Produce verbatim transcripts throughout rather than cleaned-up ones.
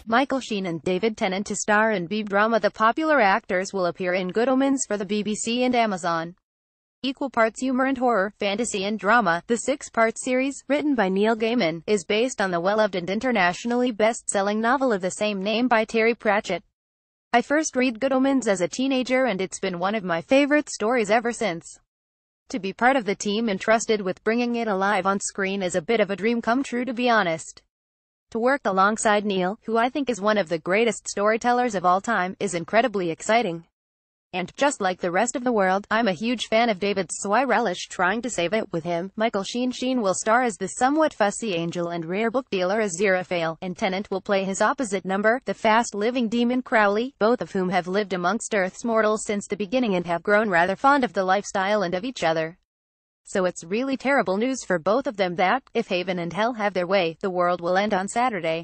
Michael Sheen and David Tennant to star in B B drama. The popular actors will appear in Good Omens for the B B C and Amazon. Equal parts humor and horror, fantasy and drama, the six-part series, written by Neil Gaiman, is based on the well-loved and internationally best-selling novel of the same name by Terry Pratchett. I first read Good Omens as a teenager and it's been one of my favorite stories ever since. To be part of the team entrusted with bringing it alive on screen is a bit of a dream come true, to be honest. To work alongside Neil, who I think is one of the greatest storytellers of all time, is incredibly exciting. And, just like the rest of the world, I'm a huge fan of David's, so I relish trying to save it with him. Michael Sheen Sheen will star as the somewhat fussy angel and rare book dealer Aziraphale, and Tennant will play his opposite number, the fast-living demon Crowley, both of whom have lived amongst Earth's mortals since the beginning and have grown rather fond of the lifestyle and of each other. So it's really terrible news for both of them that, if Heaven and Hell have their way, the world will end on Saturday.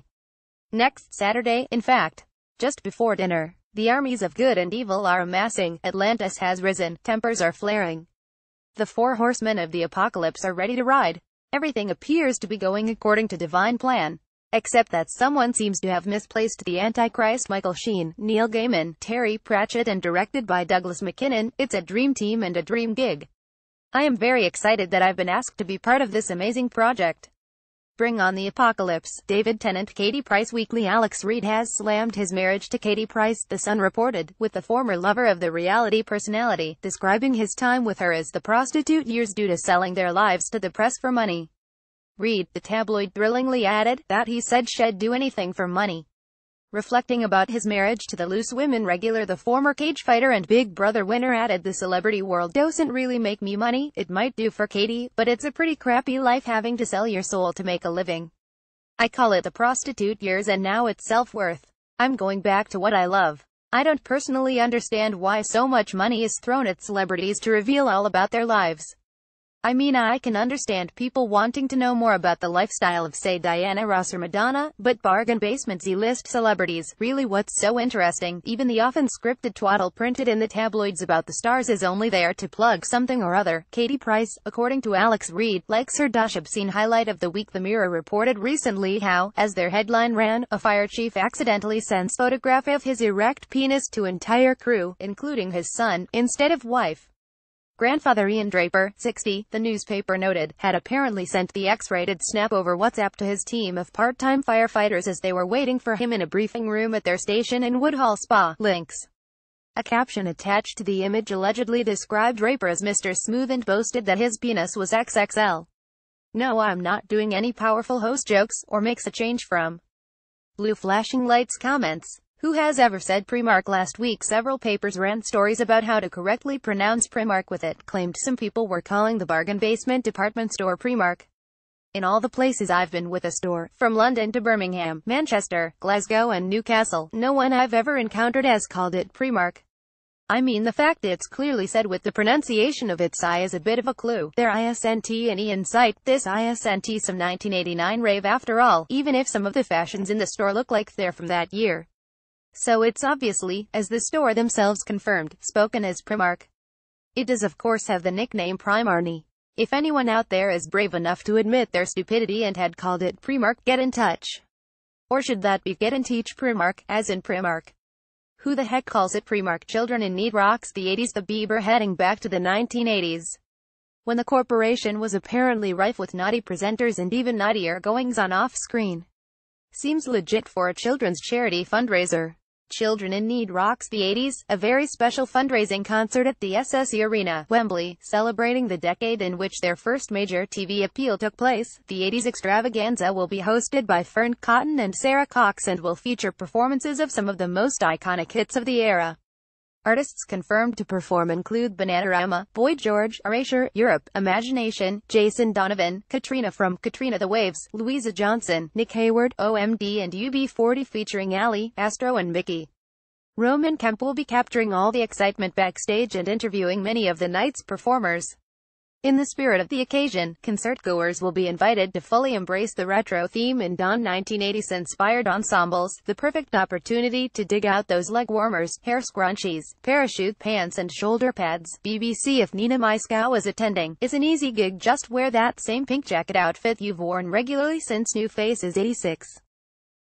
Next Saturday, in fact. Just before dinner. The armies of good and evil are amassing, Atlantis has risen, tempers are flaring. The four horsemen of the apocalypse are ready to ride. Everything appears to be going according to divine plan. Except that someone seems to have misplaced the Antichrist. Michael Sheen, Neil Gaiman, Terry Pratchett and directed by Douglas MacKinnon. It's a dream team and a dream gig. I am very excited that I've been asked to be part of this amazing project. Bring on the apocalypse. David Tennant. Katie Price Weekly. Alex Reid has slammed his marriage to Katie Price, The Sun reported, with the former lover of the reality personality, describing his time with her as the prostitute years due to selling their lives to the press for money. Reid, the tabloid, thrillingly added that he said she'd do anything for money. Reflecting about his marriage to the Loose Women regular, the former cage fighter and Big Brother winner added, the celebrity world doesn't really make me money. It might do for Katie, but it's a pretty crappy life having to sell your soul to make a living. I call it the prostitute years and now it's self-worth. I'm going back to what I love. I don't personally understand why so much money is thrown at celebrities to reveal all about their lives. I mean, I can understand people wanting to know more about the lifestyle of, say, Diana Ross or Madonna, but bargain basement Z-list celebrities, really what's so interesting? Even the often scripted twaddle printed in the tabloids about the stars is only there to plug something or other. Katie Price, according to Alex Reid, likes her dash obscene highlight of the week. The Mirror reported recently how, as their headline ran, a fire chief accidentally sends photograph of his erect penis to entire crew, including his son, instead of wife. Grandfather Ian Draper, sixty, the newspaper noted, had apparently sent the X-rated snap over WhatsApp to his team of part-time firefighters as they were waiting for him in a briefing room at their station in Woodhall Spa. Links. A caption attached to the image allegedly described Draper as Mister Smooth and boasted that his penis was X X L. No, I'm not doing any powerful host jokes, or makes a change from. Blue flashing lights comments. Who has ever said Primark? Last week several papers ran stories about how to correctly pronounce Primark, with it claimed some people were calling the bargain basement department store Primark. In all the places I've been with a store, from London to Birmingham, Manchester, Glasgow and Newcastle, no one I've ever encountered has called it Primark. I mean, the fact it's clearly said with the pronunciation of its I is a bit of a clue. Their isn't any insight. This isn't some nineteen eighty-nine rave after all, even if some of the fashions in the store look like they're from that year. So it's obviously, as the store themselves confirmed, spoken as Primark. It does of course have the nickname Primarni. If anyone out there is brave enough to admit their stupidity and had called it Primark, get in touch. Or should that be get and teach Primark, as in Primark? Who the heck calls it Primark? Children in Need rocks the eighties. The Bieber heading back to the nineteen eighties. When the corporation was apparently rife with naughty presenters and even naughtier goings-on off-screen. Seems legit for a children's charity fundraiser. Children in Need rocks the eighties, a very special fundraising concert at the S S E Arena, Wembley, celebrating the decade in which their first major T V appeal took place. The eighties extravaganza will be hosted by Fern Cotton and Sarah Cox and will feature performances of some of the most iconic hits of the era. Artists confirmed to perform include Bananarama, Boy George, Erasure, Europe, Imagination, Jason Donovan, Katrina from Katrina the Waves, Louisa Johnson, Nick Hayward, O M D and U B forty featuring Ali, Astro and Mickey. Roman Kemp will be capturing all the excitement backstage and interviewing many of the night's performers. In the spirit of the occasion, concertgoers will be invited to fully embrace the retro theme in Dawn nineteen eighties-inspired ensembles, the perfect opportunity to dig out those leg warmers, hair scrunchies, parachute pants and shoulder pads. B B C. If Nina Myskow is attending, it's an easy gig. Just wear that same pink jacket outfit you've worn regularly since New Faces eighty-six.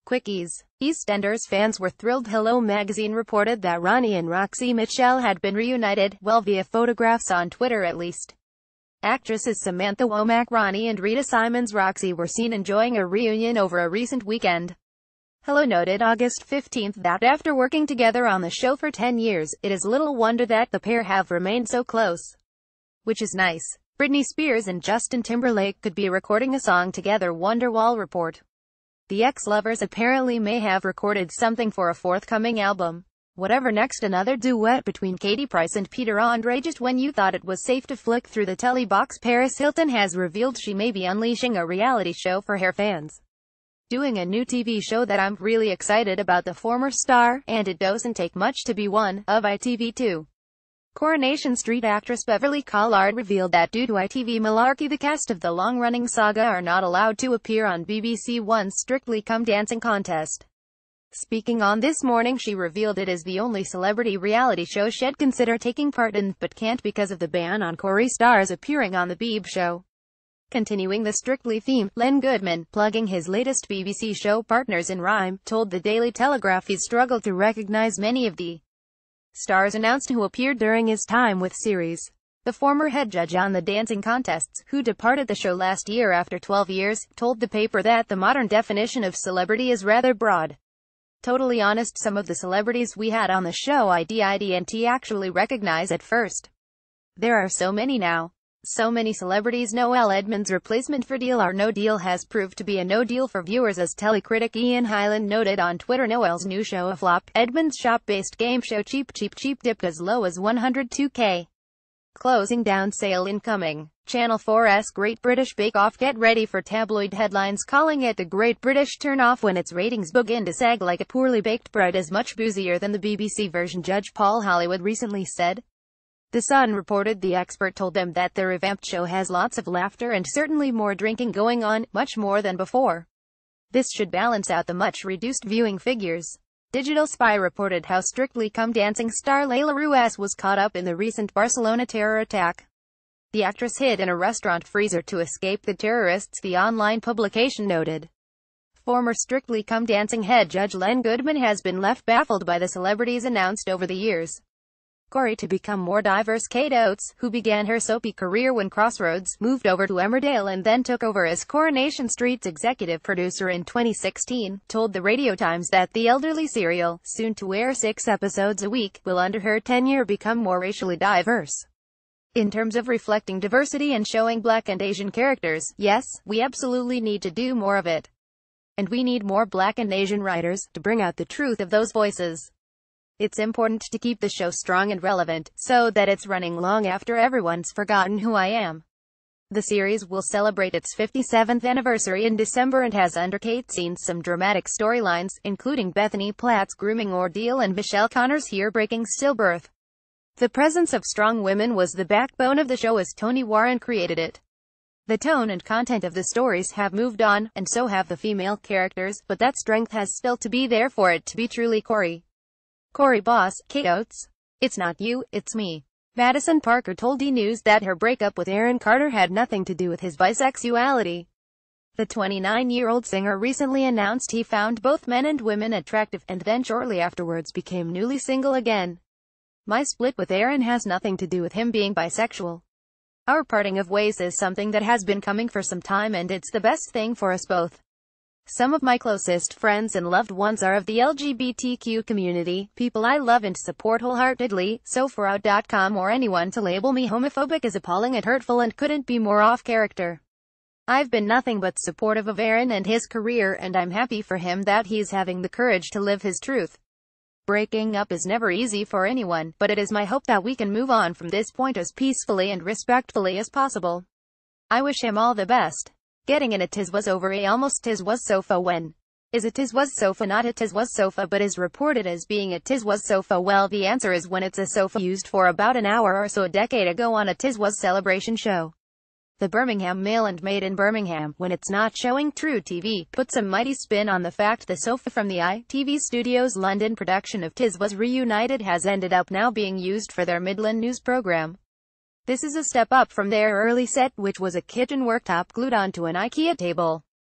Quickies. EastEnders fans were thrilled. Hello Magazine reported that Ronnie and Roxy Mitchell had been reunited, well via photographs on Twitter at least. Actresses Samantha Womack, Ronnie and Rita Simons Roxy were seen enjoying a reunion over a recent weekend. Hello noted August fifteenth that after working together on the show for ten years, it is little wonder that the pair have remained so close. Which is nice. Britney Spears and Justin Timberlake could be recording a song together, Wonderwall report. The ex-lovers apparently may have recorded something for a forthcoming album. Whatever next, another duet between Katie Price and Peter Andre. Just when you thought it was safe to flick through the telly box, Paris Hilton has revealed she may be unleashing a reality show for her fans. Doing a new T V show that I'm really excited about, the former star, and it doesn't take much to be one, of I T V two. Coronation Street actress Beverly Collard revealed that due to I T V malarkey, the cast of the long-running saga are not allowed to appear on B B C One's Strictly Come Dancing contest. Speaking on This Morning, she revealed it is the only celebrity reality show she'd consider taking part in, but can't because of the ban on Corrie stars appearing on the Beeb show. Continuing the Strictly theme, Len Goodman, plugging his latest B B C show Partners in Rhyme, told the Daily Telegraph he's struggled to recognize many of the stars announced who appeared during his time with series. The former head judge on the dancing contests, who departed the show last year after twelve years, told the paper that the modern definition of celebrity is rather broad. Totally honest, some of the celebrities we had on the show I didn't actually recognize at first. There are so many now. So many celebrities. Noel Edmonds' replacement for Deal or No Deal has proved to be a no deal for viewers, as telecritic Ian Hyland noted on Twitter. Noel's new show a flop. Edmonds' shop-based game show Cheap Cheap Cheap dipped as low as one hundred two K. Closing down sale incoming. Channel four's Great British Bake Off. Get ready for tabloid headlines calling it the Great British Turn-Off when its ratings begin to sag like a poorly baked bread. Is much boozier than the B B C version, Judge Paul Hollywood recently said. The Sun reported the expert told them that the revamped show has lots of laughter and certainly more drinking going on, much more than before. This should balance out the much reduced viewing figures. Digital Spy reported how Strictly Come Dancing star Layla Ruiz was caught up in the recent Barcelona terror attack. The actress hid in a restaurant freezer to escape the terrorists, the online publication noted. Former Strictly Come Dancing head judge Len Goodman has been left baffled by the celebrities announced over the years. Corrie to become more diverse. Kate Oates, who began her soapy career when Crossroads moved over to Emmerdale and then took over as Coronation Street's executive producer in twenty sixteen, told the Radio Times that the elderly serial, soon to air six episodes a week, will under her tenure become more racially diverse. In terms of reflecting diversity and showing Black and Asian characters, yes, we absolutely need to do more of it. And we need more Black and Asian writers, to bring out the truth of those voices. It's important to keep the show strong and relevant, so that it's running long after everyone's forgotten who I am. The series will celebrate its fifty-seventh anniversary in December and has under Kate seen some dramatic storylines, including Bethany Platt's grooming ordeal and Michelle Connor's hair-breaking stillbirth. The presence of strong women was the backbone of the show as Tony Warren created it. The tone and content of the stories have moved on, and so have the female characters, but that strength has still to be there for it to be truly Corrie. Corrie boss, Kate Oates. It's not you, it's me. Madison Parker told E! News that her breakup with Aaron Carter had nothing to do with his bisexuality. The twenty-nine-year-old singer recently announced he found both men and women attractive, and then shortly afterwards became newly single again. My split with Aaron has nothing to do with him being bisexual. Our parting of ways is something that has been coming for some time, and it's the best thing for us both. Some of my closest friends and loved ones are of the L G B T Q community, people I love and support wholeheartedly, so for out dot com or anyone to label me homophobic is appalling and hurtful and couldn't be more off character. I've been nothing but supportive of Aaron and his career, and I'm happy for him that he's having the courage to live his truth. Breaking up is never easy for anyone, but it is my hope that we can move on from this point as peacefully and respectfully as possible. I wish him all the best. Getting in a tiswas over a almost tiswas sofa when is a tiswas sofa not a tiswas sofa but is reported as being a tiswas sofa? Well, the answer is when it's a sofa used for about an hour or so a decade ago on a tiswas celebration show. The Birmingham Mail and Made in Birmingham, when it's not showing True T V, puts a mighty spin on the fact the sofa from the I T V Studios' London production of Tiswas Reunited has ended up now being used for their Midland news program. This is a step up from their early set, which was a kitchen worktop glued onto an IKEA table.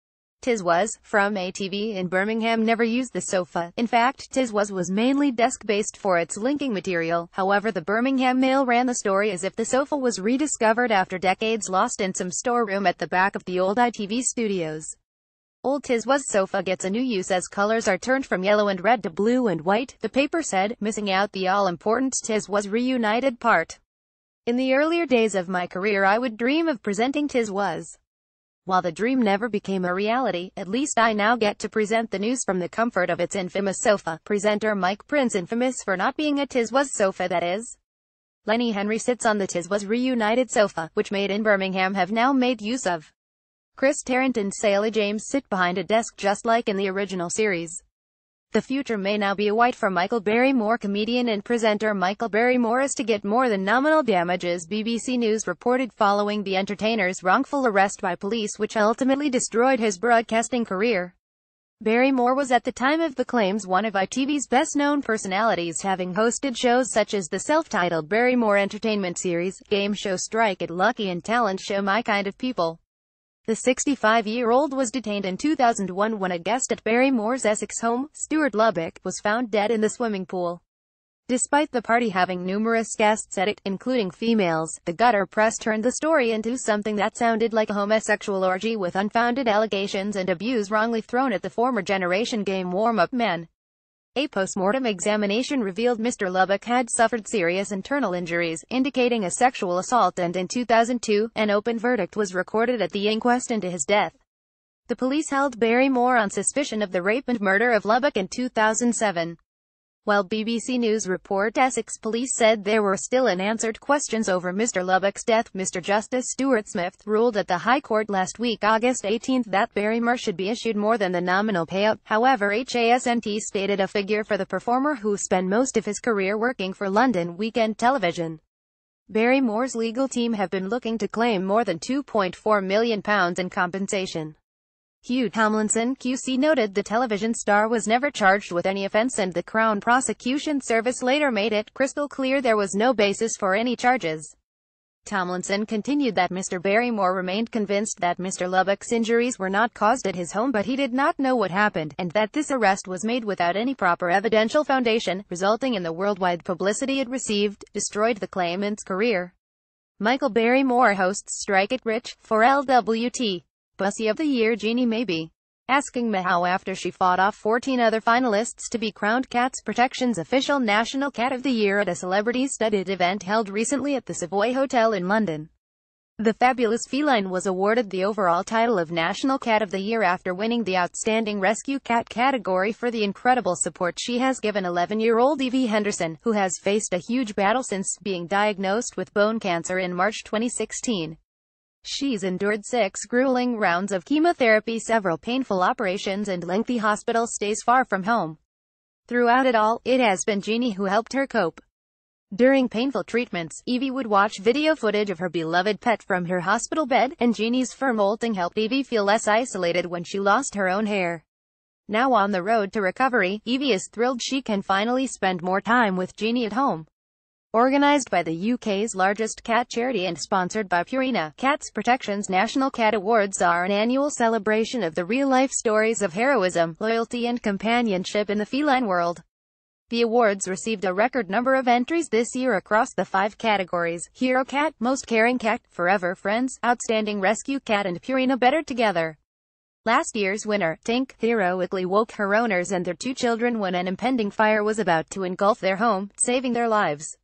Tiswas, from A T V in Birmingham, never used the sofa. In fact, Tiswas was mainly desk-based for its linking material. However, the Birmingham Mail ran the story as if the sofa was rediscovered after decades lost in some storeroom at the back of the old I T V studios. Old Tiswas sofa gets a new use as colors are turned from yellow and red to blue and white, the paper said, missing out the all-important Tiswas reunited part. In the earlier days of my career I would dream of presenting Tiswas. While the dream never became a reality, at least I now get to present the news from the comfort of its infamous sofa. Presenter Mike Prince, infamous for not being a Tiswas sofa that is. Lenny Henry sits on the Tiswas reunited sofa, which made in Birmingham have now made use of. Chris Tarrant and Sally James sit behind a desk just like in the original series. The future may now be white for Michael Barrymore. Comedian and presenter Michael Barrymore is to get more than nominal damages, B B C News reported following the entertainer's wrongful arrest by police which ultimately destroyed his broadcasting career. Barrymore was at the time of the claims one of I T V's best-known personalities, having hosted shows such as the self-titled Barrymore entertainment series, game show Strike It Lucky and talent show My Kind of People. The sixty-five-year-old was detained in two thousand one when a guest at Barrymore's Essex home, Stuart Lubbock, was found dead in the swimming pool. Despite the party having numerous guests at it, including females, the gutter press turned the story into something that sounded like a homosexual orgy with unfounded allegations and abuse wrongly thrown at the former Generation Game warm-up men. A post-mortem examination revealed Mister Lubbock had suffered serious internal injuries, indicating a sexual assault, and in two thousand two, an open verdict was recorded at the inquest into his death. The police held Barrymore on suspicion of the rape and murder of Lubbock in two thousand seven. While B B C News report Essex police said there were still unanswered questions over Mister Lubbock's death, Mister Justice Stuart Smith ruled at the High Court last week, August eighteenth, that Barrymore should be issued more than the nominal payout. However, H A S N T stated a figure for the performer, who spent most of his career working for London Weekend Television. Barrymore's legal team have been looking to claim more than two point four million pounds in compensation. Hugh Tomlinson, Q C, noted the television star was never charged with any offence, and the Crown Prosecution Service later made it crystal clear there was no basis for any charges. Tomlinson continued that Mister Barrymore remained convinced that Mister Lubbock's injuries were not caused at his home, but he did not know what happened, and that this arrest was made without any proper evidential foundation, resulting in the worldwide publicity it received, destroyed the claimant's career. Michael Barrymore hosts Strike It Rich, for L W T. Bussy of the Year Jeannie Maybe, asking me how after she fought off fourteen other finalists to be crowned Cats Protection's official National Cat of the Year at a celebrity-studded event held recently at the Savoy Hotel in London. The fabulous feline was awarded the overall title of National Cat of the Year after winning the Outstanding Rescue Cat category for the incredible support she has given eleven-year-old Evie Henderson, who has faced a huge battle since being diagnosed with bone cancer in March twenty sixteen. She's endured six grueling rounds of chemotherapy, several painful operations, and lengthy hospital stays far from home. Throughout it all, it has been Jeannie who helped her cope. During painful treatments, Evie would watch video footage of her beloved pet from her hospital bed, and Jeannie's firm molting helped Evie feel less isolated when she lost her own hair. Now on the road to recovery, Evie is thrilled she can finally spend more time with Jeannie at home. Organised by the U K's largest cat charity and sponsored by Purina, Cats Protection's National Cat Awards are an annual celebration of the real-life stories of heroism, loyalty and companionship in the feline world. The awards received a record number of entries this year across the five categories: Hero Cat, Most Caring Cat, Forever Friends, Outstanding Rescue Cat, and Purina Better Together. Last year's winner, Tink, heroically woke her owners and their two children when an impending fire was about to engulf their home, saving their lives.